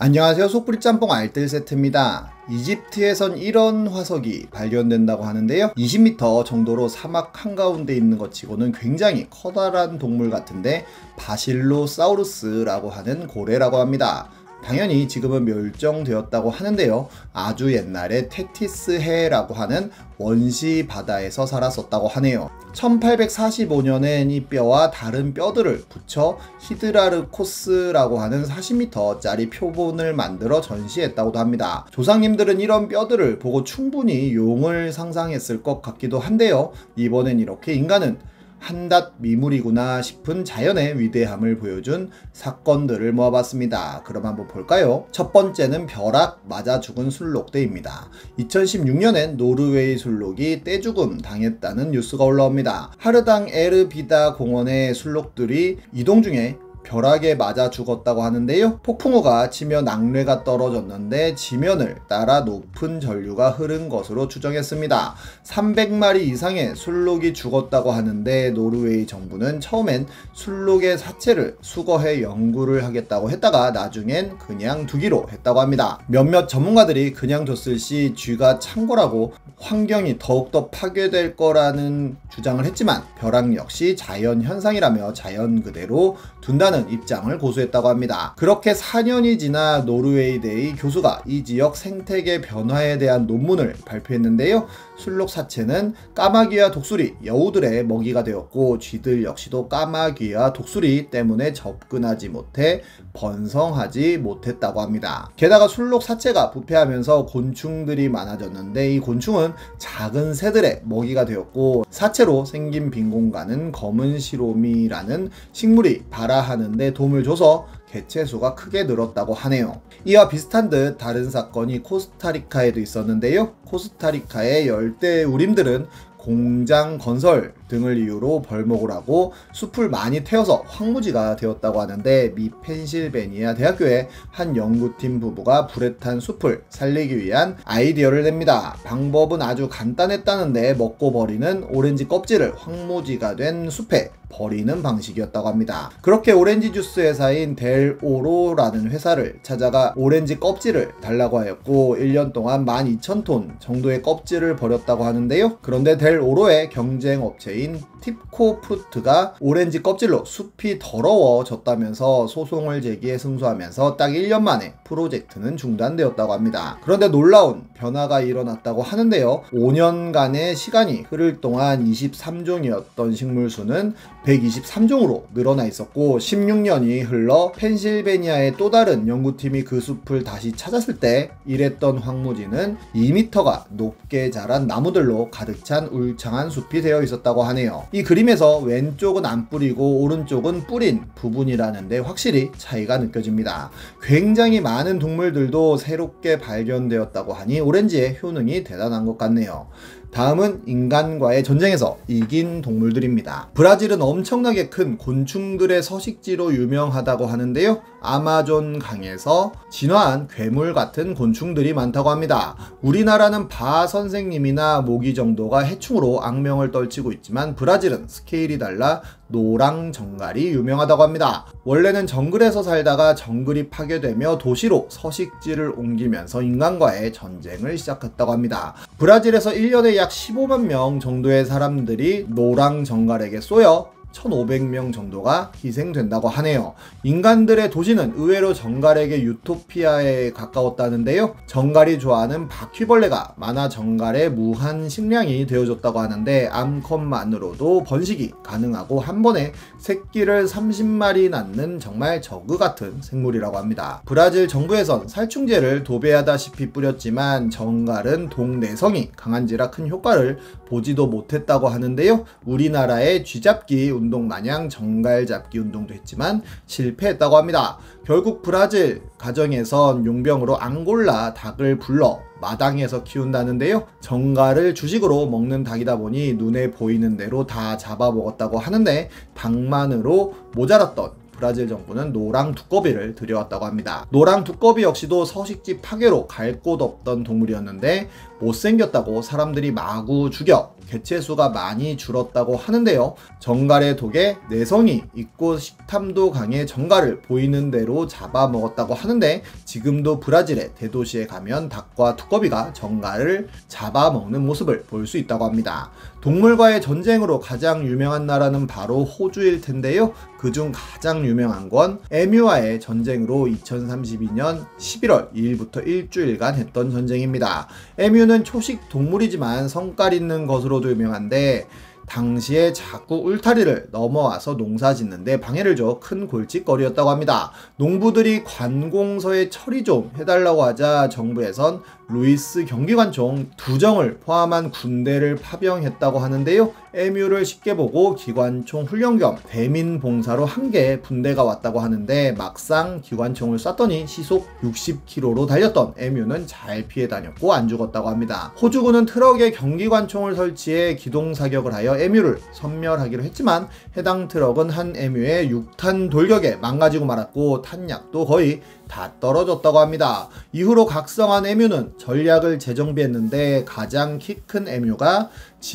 안녕하세요. 속풀이 짬뽕 알뜰 세트입니다. 이집트에선 이런 화석이 발견된다고 하는데요. 20m 정도로 사막 한가운데 있는 것 치고는 굉장히 커다란 동물 같은데 바실로사우루스라고 하는 고래라고 합니다. 당연히 지금은 멸종되었다고 하는데요. 아주 옛날에 테티스해라고 하는 원시 바다에서 살았었다고 하네요. 1845년엔 이 뼈와 다른 뼈들을 붙여 히드라르코스라고 하는 40m짜리 표본을 만들어 전시했다고도 합니다. 조상님들은 이런 뼈들을 보고 충분히 용을 상상했을 것 같기도 한데요. 이번엔 이렇게 인간은 한낱 미물이구나 싶은 자연의 위대함을 보여준 사건들을 모아봤습니다. 그럼 한번 볼까요? 첫 번째는 벼락 맞아 죽은 술록대입니다. 2016년엔 노르웨이 술록이 떼죽음 당했다는 뉴스가 올라옵니다. 하르당 에르비다 공원의 술록들이 이동 중에 벼락에 맞아 죽었다고 하는데요. 폭풍우가 치며 낙뢰가 떨어졌는데 지면을 따라 높은 전류가 흐른 것으로 추정했습니다. 300마리 이상의 술록이 죽었다고 하는데 노르웨이 정부는 처음엔 술록의 사체를 수거해 연구를 하겠다고 했다가 나중엔 그냥 두기로 했다고 합니다. 몇몇 전문가들이 그냥 뒀을 시 쥐가 창궐하고 환경이 더욱더 파괴될 거라는 주장을 했지만 벼락 역시 자연현상이라며 자연 그대로 둔다는 입장을 고수했다고 합니다. 그렇게 4년이 지나 노르웨이대의 교수가 이 지역 생태계 변화에 대한 논문을 발표했는데요. 술록 사체는 까마귀와 독수리, 여우들의 먹이가 되었고 쥐들 역시도 까마귀와 독수리 때문에 접근하지 못해 번성하지 못했다고 합니다. 게다가 술록 사체가 부패하면서 곤충들이 많아졌는데 이 곤충은 작은 새들의 먹이가 되었고 사체로 생긴 빈 공간은 검은 시로미라는 식물이 발화하는데 도움을 줘서 개체수가 크게 늘었다고 하네요. 이와 비슷한 듯 다른 사건이 코스타리카에도 있었는데요. 코스타리카의 열대 우림들은 공장 건설 등을 이유로 벌목을 하고 숲을 많이 태워서 황무지가 되었다고 하는데 미 펜실베니아 대학교의 한 연구팀 부부가 불에 탄 숲을 살리기 위한 아이디어를 냅니다. 방법은 아주 간단했다는데 먹고 버리는 오렌지 껍질을 황무지가 된 숲에 버리는 방식이었다고 합니다. 그렇게 오렌지 주스 회사인 델오로라는 회사를 찾아가 오렌지 껍질을 달라고 하였고 1년 동안 12,000톤 정도의 껍질을 버렸다고 하는데요. 그런데 델오로의 경쟁 업체인 팁코프트가 오렌지 껍질로 숲이 더러워졌다면서 소송을 제기해 승소하면서 딱 1년 만에 프로젝트는 중단되었다고 합니다. 그런데 놀라운 변화가 일어났다고 하는데요. 5년간의 시간이 흐를 동안 23종이었던 식물수는 123종으로 늘어나 있었고 16년이 흘러 펜실베니아의 또 다른 연구팀이 그 숲을 다시 찾았을 때 이랬던 황무지는 2m가 높게 자란 나무들로 가득 찬 울창한 숲이 되어 있었다고 하네요. 이 그림에서 왼쪽은 안 뿌리고 오른쪽은 뿌린 부분이라는데 확실히 차이가 느껴집니다. 굉장히 많은 동물들도 새롭게 발견되었다고 하니 오렌지의 효능이 대단한 것 같네요. 다음은 인간과의 전쟁에서 이긴 동물들입니다. 브라질은 엄청나게 큰 곤충들의 서식지로 유명하다고 하는데요. 아마존 강에서 진화한 괴물 같은 곤충들이 많다고 합니다. 우리나라는 바 선생님이나 모기 정도가 해충으로 악명을 떨치고 있지만 브라질은 스케일이 달라 노랑 정갈이 유명하다고 합니다. 원래는 정글에서 살다가 정글이 파괴되며 도시로 서식지를 옮기면서 인간과의 전쟁을 시작했다고 합니다. 브라질에서 1년에 약 15만 명 정도의 사람들이 노랑 정갈에게 쏘여 1,500명 정도가 희생된다고 하네요. 인간들의 도시는 의외로 정갈에게 유토피아에 가까웠다는데요. 정갈이 좋아하는 바퀴벌레가 많아 정갈의 무한 식량이 되어줬다고 하는데 암컷만으로도 번식이 가능하고 한 번에 새끼를 30마리 낳는 정말 저그 같은 생물이라고 합니다. 브라질 정부에선 살충제를 도배하다시피 뿌렸지만 정갈은 독내성이 강한지라 큰 효과를 보지도 못했다고 하는데요. 우리나라의 쥐잡기 운동 마냥 정갈 잡기 운동도 했지만 실패했다고 합니다. 결국 브라질 가정에선 용병으로 앙골라 닭을 불러 마당에서 키운다는데요. 정갈을 주식으로 먹는 닭이다 보니 눈에 보이는 대로 다 잡아먹었다고 하는데 닭만으로 모자랐던 브라질 정부는 노랑 두꺼비를 들여왔다고 합니다. 노랑 두꺼비 역시도 서식지 파괴로 갈 곳 없던 동물이었는데 못생겼다고 사람들이 마구 죽여 개체수가 많이 줄었다고 하는데요. 정갈의 독에 내성이 있고 식탐도 강해 정갈을 보이는 대로 잡아먹었다고 하는데, 지금도 브라질의 대도시에 가면 닭과 두꺼비가 정갈을 잡아먹는 모습을 볼 수 있다고 합니다. 동물과의 전쟁으로 가장 유명한 나라는 바로 호주일 텐데요. 그중 가장 유명한 건 에뮤와의 전쟁으로 2032년 11월 2일부터 일주일간 했던 전쟁입니다. 에뮤는 초식 동물이지만 성깔 있는 것으로도 유명한데, 당시에 자꾸 울타리를 넘어와서 농사 짓는데 방해를 줘 큰 골칫거리였다고 합니다. 농부들이 관공서에 처리 좀 해달라고 하자 정부에선 루이스 경기관총 2정을 포함한 군대를 파병했다고 하는데요. 에뮤를 쉽게 보고 기관총 훈련 겸 대민 봉사로 1개 분대가 왔다고 하는데, 막상 기관총을 쐈더니 시속 60km로 달렸던 에뮤는 잘 피해 다녔고 안 죽었다고 합니다. 호주군은 트럭에 경기관총을 설치해 기동사격을 하여 에뮤를 섬멸하기로 했지만, 해당 트럭은 한 에뮤의 6탄 돌격에 망가지고 말았고 탄약도 거의 다 떨어졌다고 합니다. 이후로 각성한 에뮤는 전략을 재정비했는데, 가장 키 큰 에뮤가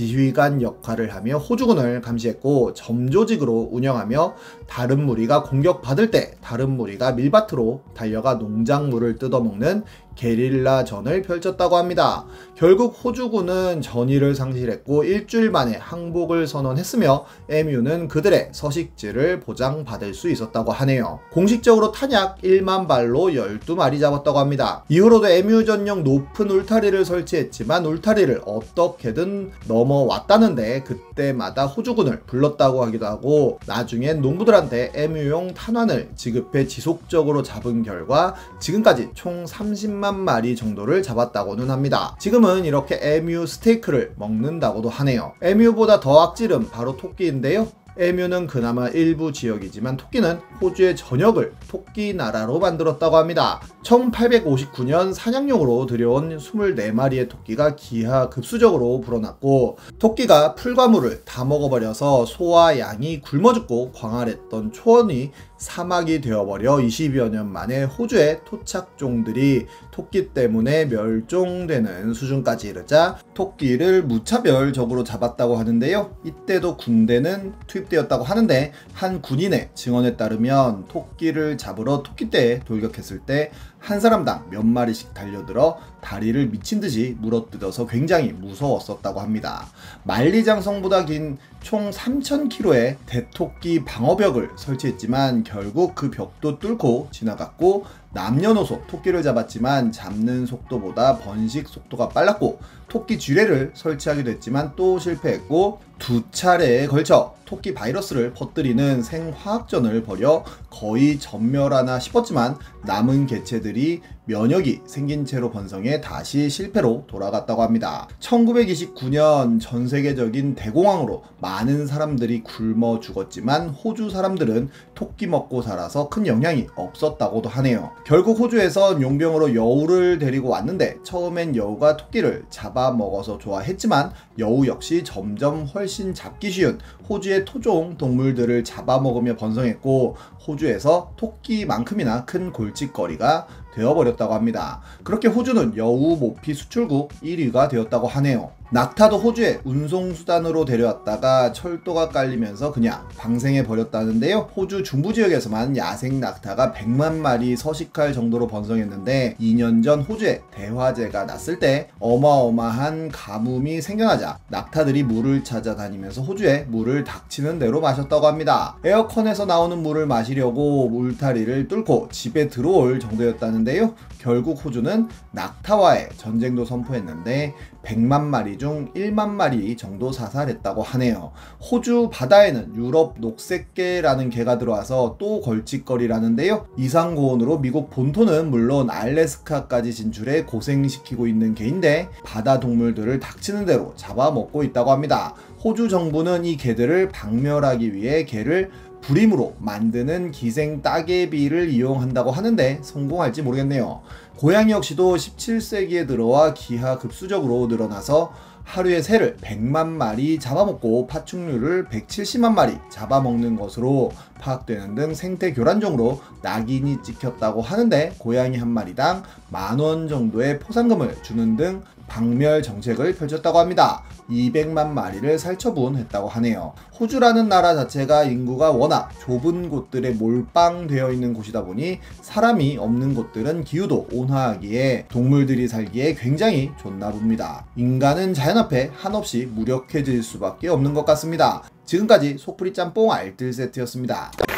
지휘관 역할을 하며 호주군을 감시했고, 점조직으로 운영하며 다른 무리가 공격받을 때 다른 무리가 밀밭으로 달려가 농작물을 뜯어먹는 게릴라전을 펼쳤다고 합니다. 결국 호주군은 전의를 상실했고 일주일 만에 항복을 선언했으며, 에뮤는 그들의 서식지를 보장받을 수 있었다고 하네요. 공식적으로 탄약 1만 발로 12마리 잡았다고 합니다. 이후로도 에뮤 전용 높은 울타리를 설치했지만 울타리를 어떻게든 넘어왔다는데, 그때마다 호주군을 불렀다고 하기도 하고, 나중엔 농부들한테 에뮤용 탄환을 지급해 지속적으로 잡은 결과 지금까지 총 30만 마리 정도를 잡았다고는 합니다. 지금은 이렇게 에뮤 스테이크를 먹는다고도 하네요. 에뮤보다 더 악질은 바로 토끼인데요. 에뮤는 그나마 일부 지역이지만 토끼는 호주의 전역을 토끼 나라로 만들었다고 합니다. 1859년 사냥용으로 들여온 24마리의 토끼가 기하급수적으로 불어났고, 토끼가 풀과 물을 다 먹어버려서 소와 양이 굶어 죽고 광활했던 초원이 사막이 되어버려 20여 년 만에 호주의 토착종들이 토끼 때문에 멸종되는 수준까지 이르자 토끼를 무차별적으로 잡았다고 하는데요. 이때도 군대는 투입되었다고 하는데, 한 군인의 증언에 따르면 토끼를 잡으러 토끼떼에 돌격했을 때 한 사람당 몇 마리씩 달려들어 다리를 미친듯이 물어뜯어서 굉장히 무서웠었다고 합니다. 만리장성보다 긴 총 3,000km의 대토끼 방어벽을 설치했지만 결국 그 벽도 뚫고 지나갔고, 남녀노소 토끼를 잡았지만 잡는 속도보다 번식 속도가 빨랐고, 토끼 쥐레를 설치하기도 했지만 또 실패했고, 2차례에 걸쳐 토끼 바이러스를 퍼뜨리는 생화학전을 벌여 거의 전멸하나 싶었지만 남은 개체들이 면역이 생긴 채로 번성해 다시 실패로 돌아갔다고 합니다. 1929년 전 세계적인 대공황으로 많은 사람들이 굶어 죽었지만 호주 사람들은 토끼 먹고 살아서 큰 영향이 없었다고도 하네요. 결국 호주에선 용병으로 여우를 데리고 왔는데, 처음엔 여우가 토끼를 잡아먹어서 좋아했지만 여우 역시 점점 훨씬 잡기 쉬운 호주의 토종 동물들을 잡아먹으며 번성했고, 호주에서 토끼만큼이나 큰 골칫거리가 되어버렸다고 합니다. 그렇게 호주는 여우 모피 수출국 1위가 되었다고 하네요. 낙타도 호주에 운송수단으로 데려왔다가 철도가 깔리면서 그냥 방생해 버렸다는데요. 호주 중부지역에서만 야생 낙타가 100만 마리 서식할 정도로 번성했는데, 2년 전 호주에 대화재가 났을 때 어마어마한 가뭄이 생겨나자 낙타들이 물을 찾아다니면서 호주에 물을 닥치는 대로 마셨다고 합니다. 에어컨에서 나오는 물을 마시려고 울타리를 뚫고 집에 들어올 정도였다는데요. 결국 호주는 낙타와의 전쟁도 선포했는데 100만 마리 중 1만 마리 정도 사살했다고 하네요. 호주 바다에는 유럽 녹색개라는 개가 들어와서 또 걸칫거리라는데요. 이상고온으로 미국 본토는 물론 알래스카까지 진출해 고생시키고 있는 개인데, 바다 동물들을 닥치는 대로 잡아먹고 있다고 합니다. 호주 정부는 이 개들을 박멸하기 위해 개를 불임으로 만드는 기생 따개비를 이용한다고 하는데 성공할지 모르겠네요. 고양이 역시도 17세기에 들어와 기하급수적으로 늘어나서 하루에 새를 100만 마리 잡아먹고 파충류를 170만 마리 잡아먹는 것으로 파악되는 등 생태 교란종으로 낙인이 찍혔다고 하는데, 고양이 한 마리당 10,000원 정도의 포상금을 주는 등 박멸 정책을 펼쳤다고 합니다. 200만 마리를 살처분했다고 하네요. 호주라는 나라 자체가 인구가 워낙 좁은 곳들에 몰빵되어 있는 곳이다 보니 사람이 없는 곳들은 기후도 온화하기에 동물들이 살기에 굉장히 좋나 봅니다. 인간은 자연 앞에 한없이 무력해질 수밖에 없는 것 같습니다. 지금까지 속풀이 짬뽕 알뜰 세트였습니다.